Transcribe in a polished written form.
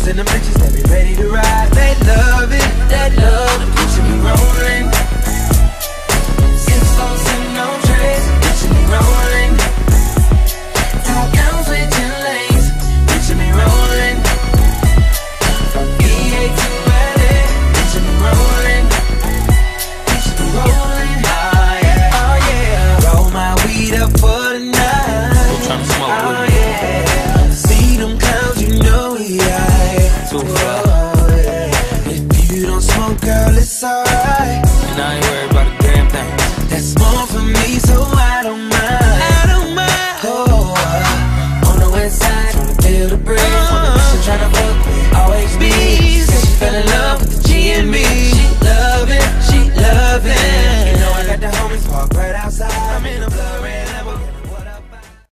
girls and them bitches that be ready to ride. They love it, they love the picture me rolling. 6 4 sitting on trays, picture me rolling. Top down switching lanes, picture me rolling. EA to LA, picture me rolling. Picture me rolling, oh yeah, oh yeah. Roll my weed up for the night, oh yeah. See them clowns, you know we high. Too far. If you don't smoke, girl, it's alright. And I ain't worried about a damn thing. That's more for me, so I